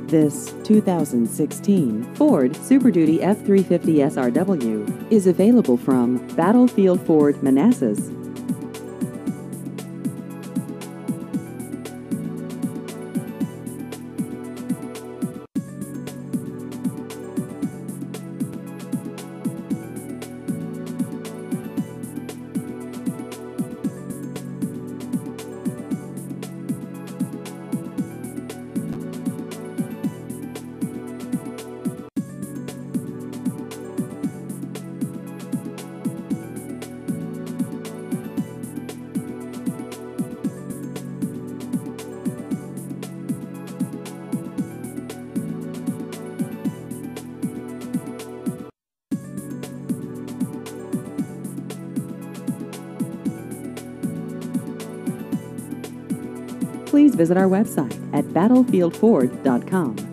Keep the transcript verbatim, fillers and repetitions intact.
This two thousand sixteen Ford Super Duty F three fifty S R W is available from Battlefield Ford Manassas. Please visit our website at battlefield ford dot com.